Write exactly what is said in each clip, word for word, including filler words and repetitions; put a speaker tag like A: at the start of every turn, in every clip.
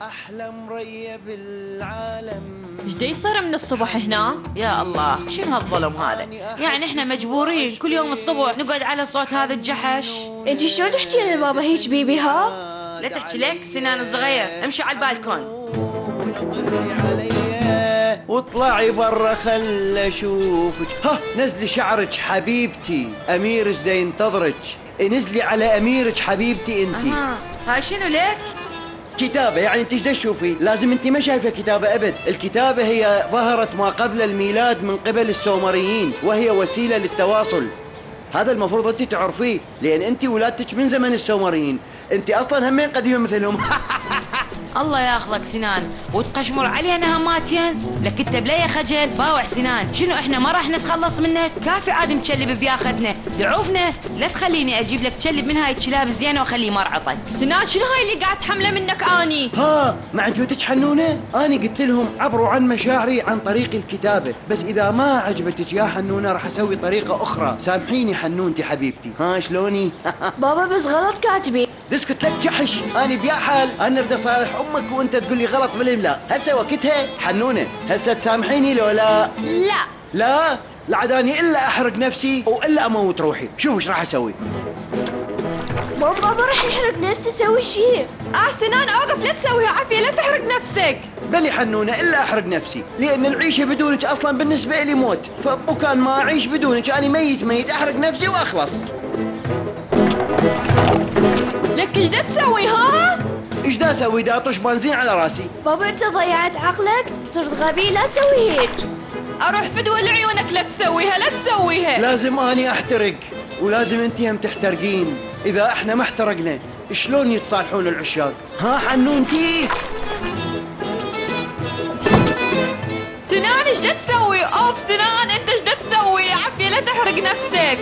A: أحلى مرية بالعالم.
B: ايش دا يصير من الصبح هنا؟
C: يا الله شنو هالظلم هذا؟ يعني احنا مجبورين كل يوم الصبح نقعد على صوت هذا الجحش؟
D: انتي شلون تحكين لبابا هيك بيبي ها؟
C: لا تحكي لك سنان الصغير، امشي على البالكون.
A: واطلعي برا خل اشوفك. ها نزلي شعرك حبيبتي، اميرك دا ينتظرك. نزلي على اميرك حبيبتي انتي.
C: اها هاي شنو لك؟
A: كتابة. يعني انت ايش دا تشوفي؟ لازم انت ما شايفة كتابة ابد. الكتابة هي ظهرت ما قبل الميلاد من قبل السومريين، وهي وسيلة للتواصل. هذا المفروض انت تعرفيه، لان انت ولادتك من زمن السومريين. انت اصلا همين قديمة مثلهم.
C: الله ياخذك سنان وتقشمر علينا هماتين. لك انت بلا يا خجل باوع سنان. شنو احنا ما راح نتخلص منك؟ كافي عاد متشلب بياختنا دعوفنا. لا تخليني اجيب لك تشلب من هاي الكلاب الزينه واخليه مرعطك.
B: سنان شنو هاي اللي قاعد تحمله منك اني؟
A: ها ما عجبتك حنونه؟ اني قلت لهم عبروا عن مشاعري عن طريق الكتابه، بس اذا ما عجبتك يا حنونه راح اسوي طريقه اخرى. سامحيني حنونتي حبيبتي. ها شلوني؟
D: بابا بس غلط كاتبين.
A: دسكت لك جحش. اني بيا حال انا بدي اصالح امك وانت تقول لي غلط بالاملاء. هسه وقتها حنونه. هسه تسامحيني لو لا؟
B: لا
A: لا لا عاد اني الا احرق نفسي والا اموت روحي. شوف ايش راح اسوي.
D: ماما بابا راح يحرق نفسه يسوي شيء.
B: اه سنان اوقف لا تسويها عافية لا تحرق نفسك.
A: بلي حنونه الا احرق نفسي، لان العيشه بدونك اصلا بالنسبه لي موت، فمكان ما اعيش بدونك انا ميت ميت احرق نفسي واخلص.
B: لك ايش دا تسوي ها؟
A: ايش دا اسوي؟ دا اطش بنزين على راسي.
D: بابا انت ضيعت عقلك، صرت غبي، لا تسوي هيك.
B: اروح فدوى لعيونك لا تسويها لا تسويها.
A: لازم اني احترق ولازم انتي هم تحترقين. اذا احنا ما احترقنا شلون يتصالحون العشاق؟ ها حنونتي؟
B: سنان ايش دا تسوي؟ اوف سنان انت ايش دا تسوي؟ عافية لا تحرق نفسك.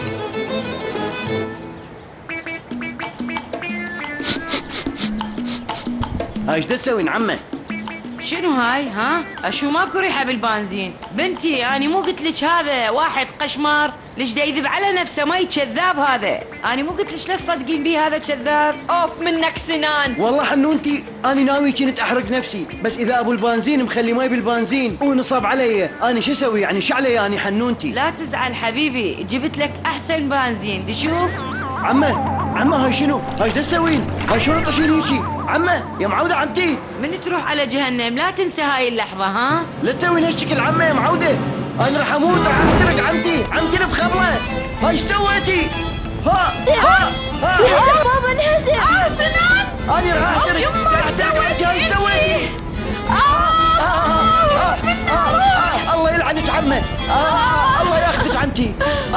A: هاي ايش دا تسوي نعمه؟
C: شنو هاي ها؟ اشو ماكو ريحه بالبنزين. بنتي اني مو قلت لك هذا واحد قشمار؟ ليش دا يذب على نفسه؟ ما كذاب هذا. اني مو قلت لك لا تصدقين بيه هذا كذاب؟
B: اوف منك سنان.
A: والله حنونتي اني ناوي كنت احرق نفسي، بس اذا ابو البنزين مخلي ماي بالبنزين ونصب علي اني شو اسوي؟ يعني شو علي اني حنونتي؟
C: لا تزعل حبيبي جبت لك احسن بنزين. دي شوف
A: عمه عمه هاي شنو؟ هاي ايش دا تسوين؟ هاي شلون تطشين هيجي؟ عمه يا معوده عمتي
C: من تروح على جهنم لا تنسى هاي اللحظه ها؟
A: لا تسوين هالشكل عمه يا معوده. انا راح اموت راح احترق عمتي. عمتي بخبله. هاي ايش سويتي؟ ها ها ها
D: انهزم بابا انهزم.
B: اه سنان
A: انا راح احترق.
B: يما
A: راح احترق عمتي. هاي ايش سويتي؟
B: آه
A: الله يلعنك عمه. الله ياخذك عمتي.